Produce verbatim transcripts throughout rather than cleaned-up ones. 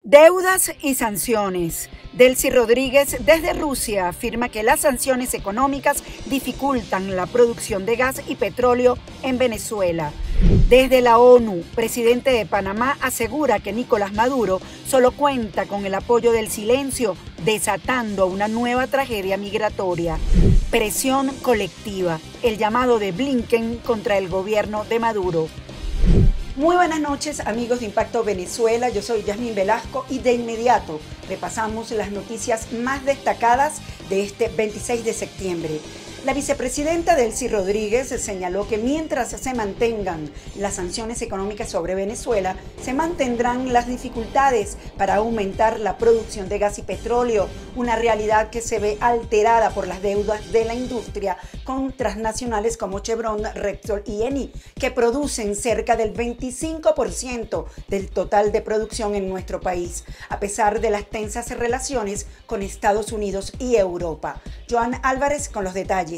Deudas y sanciones. Delcy Rodríguez desde Rusia afirma que las sanciones económicas dificultan la producción de gas y petróleo en Venezuela. Desde la ONU, presidente de Panamá asegura que Nicolás Maduro solo cuenta con el apoyo del silencio, desatando una nueva tragedia migratoria. Presión colectiva, el llamado de Blinken contra el gobierno de Maduro. Muy buenas noches, amigos de Impacto Venezuela, yo soy Yasmín Velasco y de inmediato repasamos las noticias más destacadas de este veintiséis de septiembre. La vicepresidenta Delcy Rodríguez señaló que mientras se mantengan las sanciones económicas sobre Venezuela, se mantendrán las dificultades para aumentar la producción de gas y petróleo, una realidad que se ve alterada por las deudas de la industria con transnacionales como Chevron, Repsol y Eni, que producen cerca del veinticinco por ciento del total de producción en nuestro país, a pesar de las tensas relaciones con Estados Unidos y Europa. Joan Álvarez con los detalles.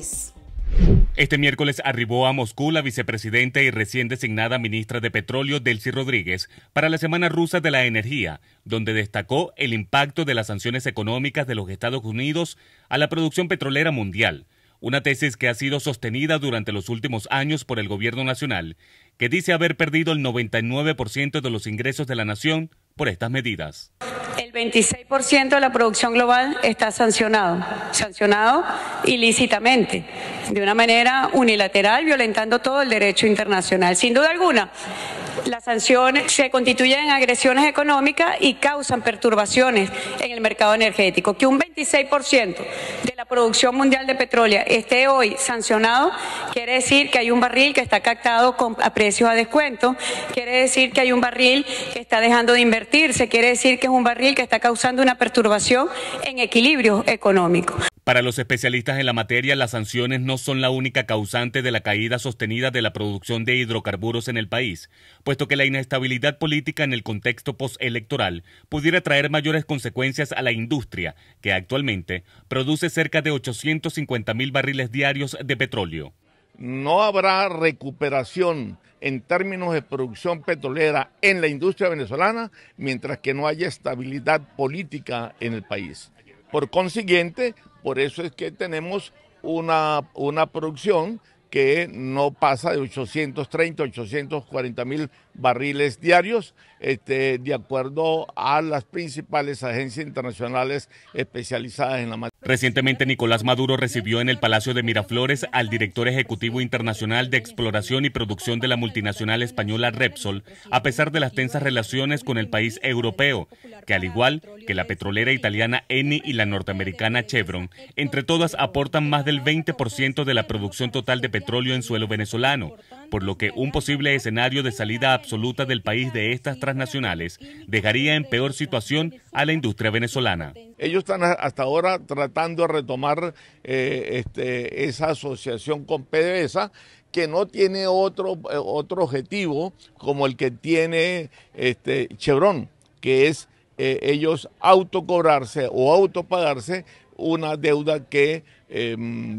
Este miércoles arribó a Moscú la vicepresidenta y recién designada ministra de Petróleo Delcy Rodríguez para la Semana Rusa de la Energía, donde destacó el impacto de las sanciones económicas de los Estados Unidos a la producción petrolera mundial, una tesis que ha sido sostenida durante los últimos años por el gobierno nacional, que dice haber perdido el noventa y nueve por ciento de los ingresos de la nación por estas medidas. El veintiséis por ciento de la producción global está sancionado, sancionado ilícitamente, de una manera unilateral, violentando todo el derecho internacional. Sin duda alguna, las sanciones se constituyen en agresiones económicas y causan perturbaciones en el mercado energético. Que un veintiséis por ciento de la producción mundial de petróleo esté hoy sancionado, quiere decir que hay un barril que está captado con, a precios a descuento, quiere decir que hay un barril que está dejando de invertirse, quiere decir que es un barril que está causando una perturbación en equilibrio económico. Para los especialistas en la materia, las sanciones no son la única causante de la caída sostenida de la producción de hidrocarburos en el país, puesto que la inestabilidad política en el contexto postelectoral pudiera traer mayores consecuencias a la industria, que actualmente produce cerca de ochocientos cincuenta mil barriles diarios de petróleo. No habrá recuperación en términos de producción petrolera en la industria venezolana mientras que no haya estabilidad política en el país. Por consiguiente, por eso es que tenemos una, una producción que no pasa de ochocientos treinta, ochocientos cuarenta mil barriles diarios, este, de acuerdo a las principales agencias internacionales especializadas en la materia. Recientemente, Nicolás Maduro recibió en el Palacio de Miraflores al director ejecutivo internacional de exploración y producción de la multinacional española Repsol, a pesar de las tensas relaciones con el país europeo, que al igual que la petrolera italiana Eni y la norteamericana Chevron, entre todas aportan más del veinte por ciento de la producción total de petróleo en suelo venezolano, por lo que un posible escenario de salida absoluta del país de estas transnacionales dejaría en peor situación a la industria venezolana. Ellos están hasta ahora tratando de retomar eh, este, esa asociación con PDVSA, que no tiene otro, otro objetivo como el que tiene este, Chevron, que es eh, ellos autocobrarse o autopagarse una deuda que eh,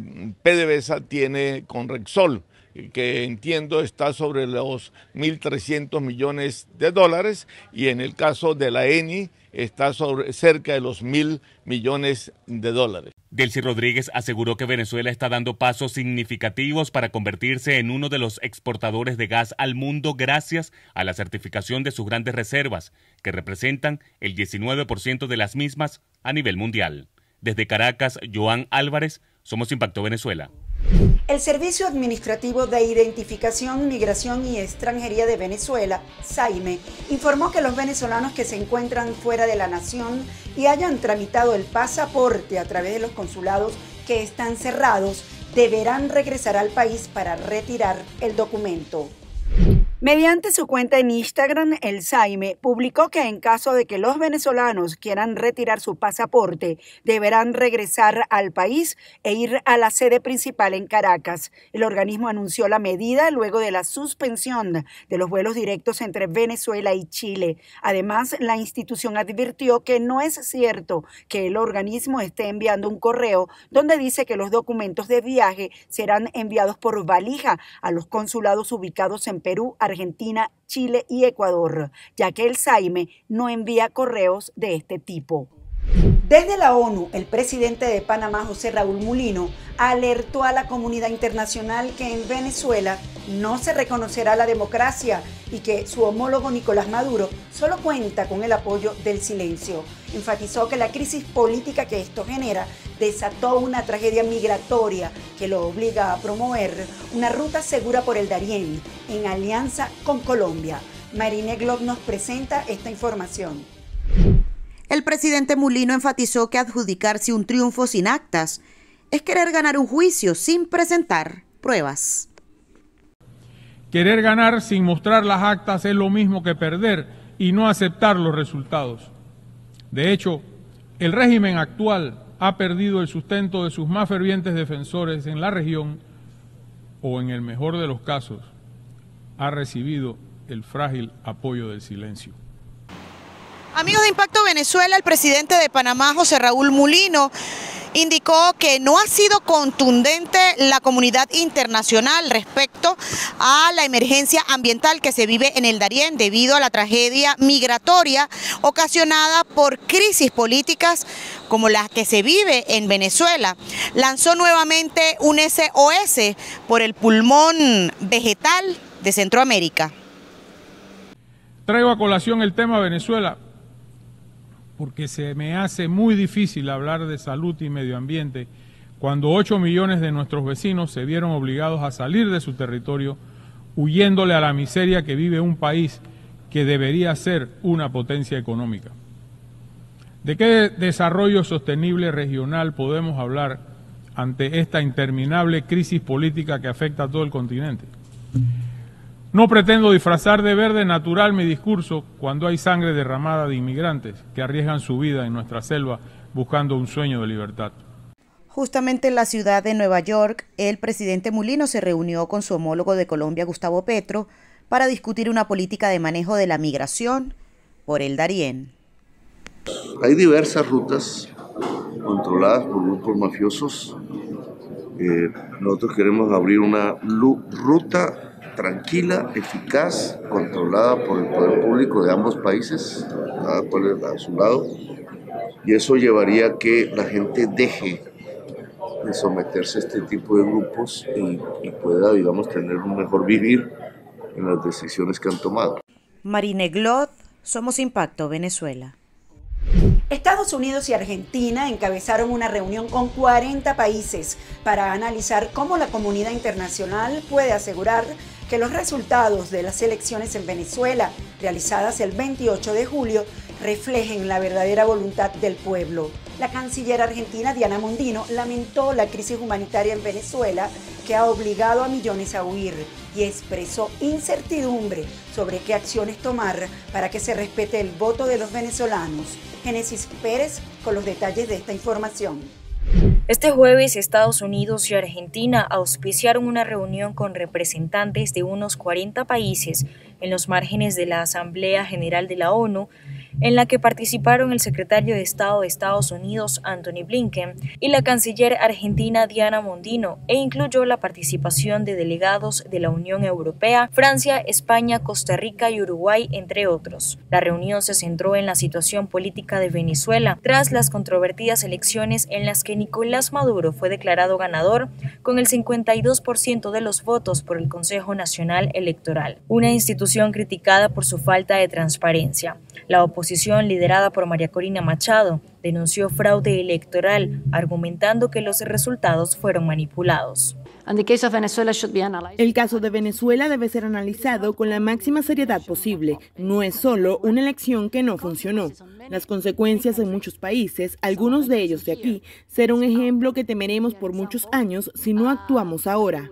PDVSA tiene con Repsol, que entiendo está sobre los mil trescientos millones de dólares, y en el caso de la Eni está sobre cerca de los mil millones de dólares. Delcy Rodríguez aseguró que Venezuela está dando pasos significativos para convertirse en uno de los exportadores de gas al mundo gracias a la certificación de sus grandes reservas, que representan el diecinueve por ciento de las mismas a nivel mundial. Desde Caracas, Joan Álvarez, Somos Impacto Venezuela. El Servicio Administrativo de Identificación, Migración y Extranjería de Venezuela, SAIME, informó que los venezolanos que se encuentran fuera de la nación y hayan tramitado el pasaporte a través de los consulados que están cerrados, deberán regresar al país para retirar el documento. Mediante su cuenta en Instagram, el SAIME publicó que en caso de que los venezolanos quieran retirar su pasaporte, deberán regresar al país e ir a la sede principal en Caracas. El organismo anunció la medida luego de la suspensión de los vuelos directos entre Venezuela y Chile. Además, la institución advirtió que no es cierto que el organismo esté enviando un correo donde dice que los documentos de viaje serán enviados por valija a los consulados ubicados en Perú, Argentina, Argentina, Chile y Ecuador, ya que el SAIME no envía correos de este tipo. Desde la ONU, el presidente de Panamá, José Raúl Mulino, alertó a la comunidad internacional que en Venezuela no se reconocerá la democracia y que su homólogo Nicolás Maduro solo cuenta con el apoyo del silencio. Enfatizó que la crisis política que esto genera desató una tragedia migratoria que lo obliga a promover una ruta segura por el Darién en alianza con Colombia. Marine Glob nos presenta esta información. El presidente Mulino enfatizó que adjudicarse un triunfo sin actas es querer ganar un juicio sin presentar pruebas. Querer ganar sin mostrar las actas es lo mismo que perder y no aceptar los resultados. De hecho, el régimen actual ha perdido el sustento de sus más fervientes defensores en la región o, en el mejor de los casos, ha recibido el frágil apoyo del silencio. Amigos de Impacto Venezuela, el presidente de Panamá, José Raúl Mulino, indicó que no ha sido contundente la comunidad internacional respecto a la emergencia ambiental que se vive en el Darién debido a la tragedia migratoria ocasionada por crisis políticas como las que se vive en Venezuela. Lanzó nuevamente un S O S por el pulmón vegetal de Centroamérica. Traigo a colación el tema Venezuela porque se me hace muy difícil hablar de salud y medio ambiente cuando ocho millones de nuestros vecinos se vieron obligados a salir de su territorio huyéndole a la miseria que vive un país que debería ser una potencia económica. ¿De qué desarrollo sostenible regional podemos hablar ante esta interminable crisis política que afecta a todo el continente? No pretendo disfrazar de verde natural mi discurso cuando hay sangre derramada de inmigrantes que arriesgan su vida en nuestra selva buscando un sueño de libertad. Justamente en la ciudad de Nueva York, el presidente Mulino se reunió con su homólogo de Colombia, Gustavo Petro, para discutir una política de manejo de la migración por el Darién. Hay diversas rutas controladas por grupos mafiosos. Eh, nosotros queremos abrir una ruta tranquila, eficaz, controlada por el poder público de ambos países, cada cual a su lado, y eso llevaría a que la gente deje de someterse a este tipo de grupos y, y pueda, digamos, tener un mejor vivir en las decisiones que han tomado. Marine Glob, Somos Impacto Venezuela. Estados Unidos y Argentina encabezaron una reunión con cuarenta países para analizar cómo la comunidad internacional puede asegurar que los resultados de las elecciones en Venezuela, realizadas el veintiocho de julio, reflejen la verdadera voluntad del pueblo. La canciller argentina Diana Mondino lamentó la crisis humanitaria en Venezuela que ha obligado a millones a huir y expresó incertidumbre sobre qué acciones tomar para que se respete el voto de los venezolanos. Génesis Pérez con los detalles de esta información. Este jueves, Estados Unidos y Argentina auspiciaron una reunión con representantes de unos cuarenta países en los márgenes de la Asamblea General de la ONU, en la que participaron el secretario de Estado de Estados Unidos, Antony Blinken, y la canciller argentina Diana Mondino, e incluyó la participación de delegados de la Unión Europea, Francia, España, Costa Rica y Uruguay, entre otros. La reunión se centró en la situación política de Venezuela, tras las controvertidas elecciones en las que Nicolás Maduro fue declarado ganador con el cincuenta y dos por ciento de los votos por el Consejo Nacional Electoral, una institución criticada por su falta de transparencia. La oposición, liderada por María Corina Machado, denunció fraude electoral, argumentando que los resultados fueron manipulados. El caso de Venezuela debe ser analizado con la máxima seriedad posible. No es solo una elección que no funcionó. Las consecuencias en muchos países, algunos de ellos de aquí, serán un ejemplo que temeremos por muchos años si no actuamos ahora.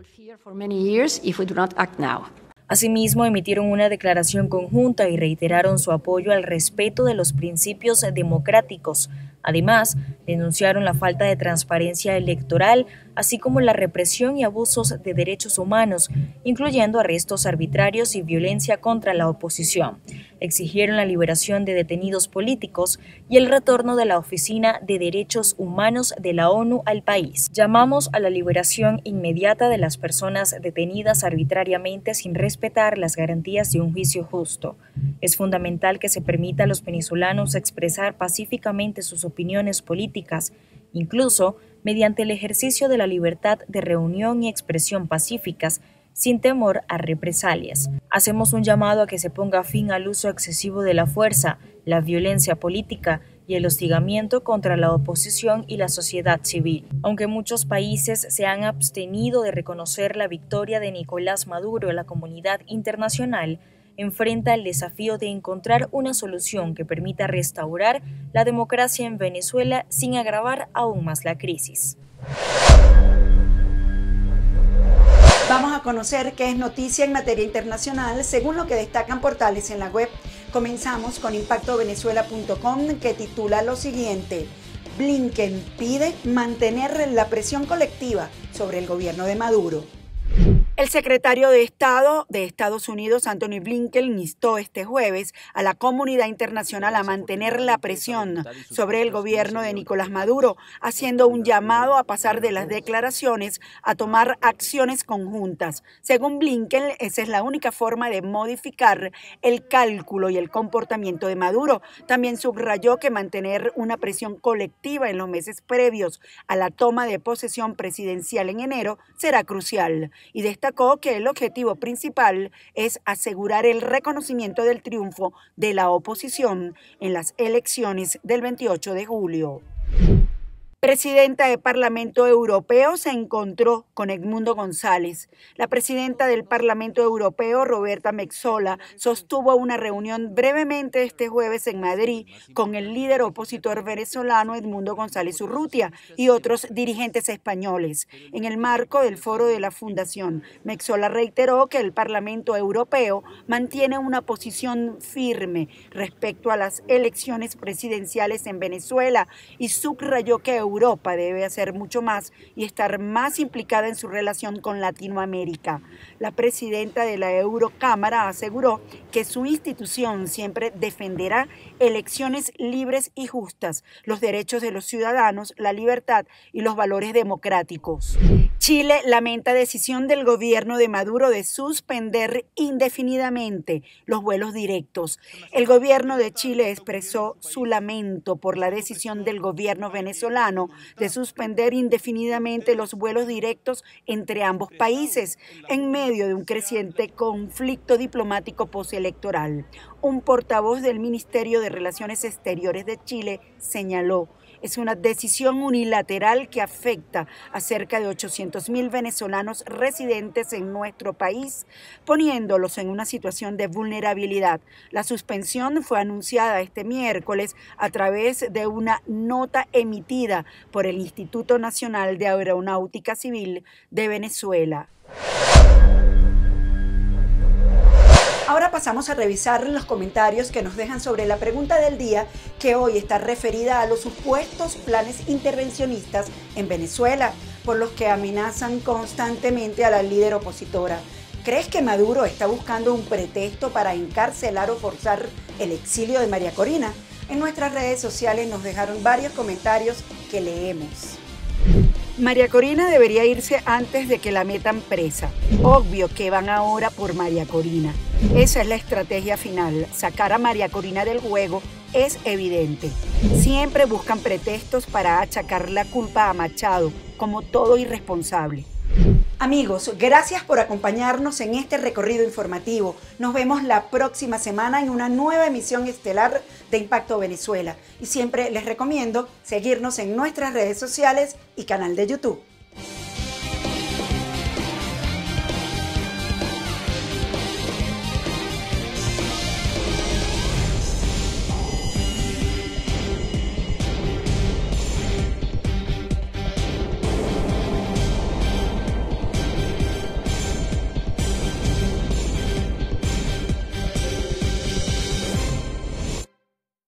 Asimismo, emitieron una declaración conjunta y reiteraron su apoyo al respeto de los principios democráticos. Además, denunciaron la falta de transparencia electoral, así como la represión y abusos de derechos humanos, incluyendo arrestos arbitrarios y violencia contra la oposición. Exigieron la liberación de detenidos políticos y el retorno de la Oficina de Derechos Humanos de la ONU al país. Llamamos a la liberación inmediata de las personas detenidas arbitrariamente sin respetar las garantías de un juicio justo. Es fundamental que se permita a los venezolanos expresar pacíficamente sus opiniones políticas, incluso mediante el ejercicio de la libertad de reunión y expresión pacíficas, sin temor a represalias. Hacemos un llamado a que se ponga fin al uso excesivo de la fuerza, la violencia política y el hostigamiento contra la oposición y la sociedad civil. Aunque muchos países se han abstenido de reconocer la victoria de Nicolás Maduro, la comunidad internacional enfrenta el desafío de encontrar una solución que permita restaurar la democracia en Venezuela sin agravar aún más la crisis. Vamos a conocer qué es noticia en materia internacional según lo que destacan portales en la web. Comenzamos con impacto venezuela punto com, que titula lo siguiente: Blinken pide mantener la presión colectiva sobre el gobierno de Maduro. El secretario de Estado de Estados Unidos, Antony Blinken, instó este jueves a la comunidad internacional a mantener la presión sobre el gobierno de Nicolás Maduro, haciendo un llamado a pasar de las declaraciones a tomar acciones conjuntas. Según Blinken, esa es la única forma de modificar el cálculo y el comportamiento de Maduro. También subrayó que mantener una presión colectiva en los meses previos a la toma de posesión presidencial en enero será crucial, y destacó que el objetivo principal es asegurar el reconocimiento del triunfo de la oposición en las elecciones del veintiocho de julio. Presidenta del Parlamento Europeo se encontró con Edmundo González. La presidenta del Parlamento Europeo, Roberta Metsola, sostuvo una reunión brevemente este jueves en Madrid con el líder opositor venezolano Edmundo González Urrutia y otros dirigentes españoles. En el marco del foro de la Fundación, Metsola reiteró que el Parlamento Europeo mantiene una posición firme respecto a las elecciones presidenciales en Venezuela y subrayó que Europa debe hacer mucho más y estar más implicada en su relación con Latinoamérica. La presidenta de la Eurocámara aseguró que su institución siempre defenderá elecciones libres y justas, los derechos de los ciudadanos, la libertad y los valores democráticos. Chile lamenta decisión del gobierno de Maduro de suspender indefinidamente los vuelos directos. El gobierno de Chile expresó su lamento por la decisión del gobierno venezolano de suspender indefinidamente los vuelos directos entre ambos países en medio de un creciente conflicto diplomático postelectoral. Un portavoz del Ministerio de Relaciones Exteriores de Chile señaló: es una decisión unilateral que afecta a cerca de ochocientos mil venezolanos residentes en nuestro país, poniéndolos en una situación de vulnerabilidad. La suspensión fue anunciada este miércoles a través de una nota emitida por el Instituto Nacional de Aeronáutica Civil de Venezuela. Ahora pasamos a revisar los comentarios que nos dejan sobre la pregunta del día, que hoy está referida a los supuestos planes intervencionistas en Venezuela, por los que amenazan constantemente a la líder opositora. ¿Crees que Maduro está buscando un pretexto para encarcelar o forzar el exilio de María Corina? En nuestras redes sociales nos dejaron varios comentarios que leemos. María Corina debería irse antes de que la metan presa. Obvio que van ahora por María Corina. Esa es la estrategia final. Sacar a María Corina del juego es evidente. Siempre buscan pretextos para achacar la culpa a Machado, como todo irresponsable. Amigos, gracias por acompañarnos en este recorrido informativo. Nos vemos la próxima semana en una nueva emisión estelar de Impacto Venezuela. Y siempre les recomiendo seguirnos en nuestras redes sociales y canal de YouTube.